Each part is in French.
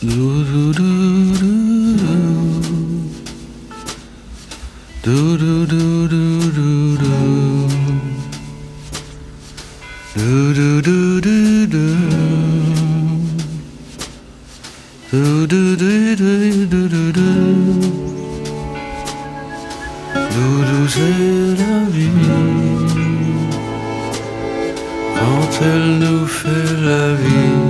Do do do do do do do do do do do do do do do do do do do do. Doudou c'est la vie quand elle nous fait la vie.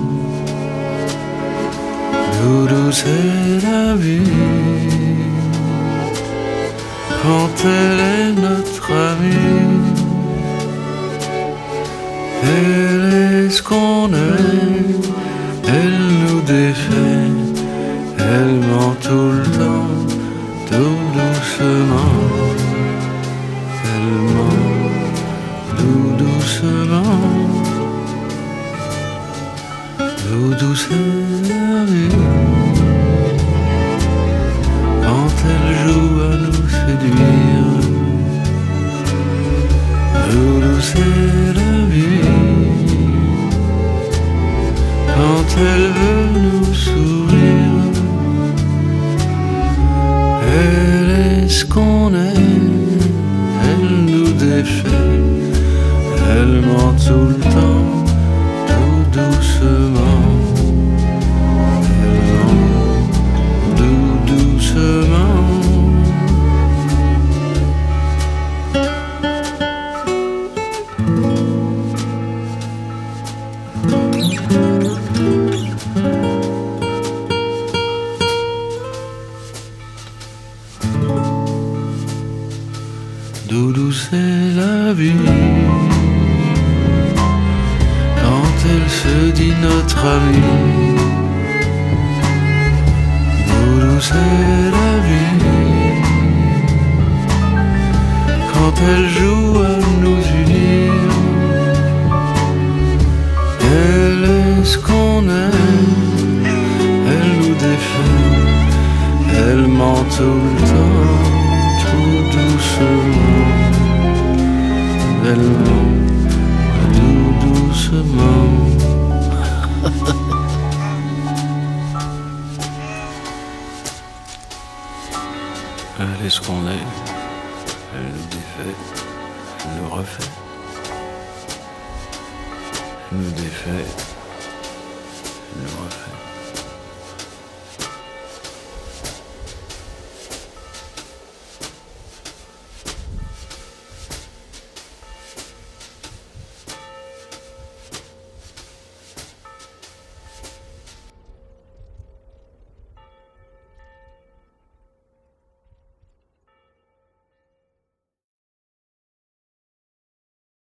Doudou c'est la vie quand elle est notre amie. Elle est ce qu'on est, elle nous défait, elle ment tout le temps, tout doucement. Elle ment tout doucement. Doudou c'est la vie quand elle joue à nous séduire. Doudou c'est la vie quand elle veut nous sourire. Elle est ce qu'on est, elle nous défait, elle ment tout le temps, tout doucement. Elle ment tout doucement. Doudou c'est la vie quand elle se dit notre amie. Doudou c'est la vie quand elle joue à nous unir. Elle est ce qu'on est, elle nous défait, elle ment tout le temps, tout doucement. Elle ment tout doucement. Elle est ce qu'on est, elle nous défait, elle nous refait. Elle nous défait, elle nous refait.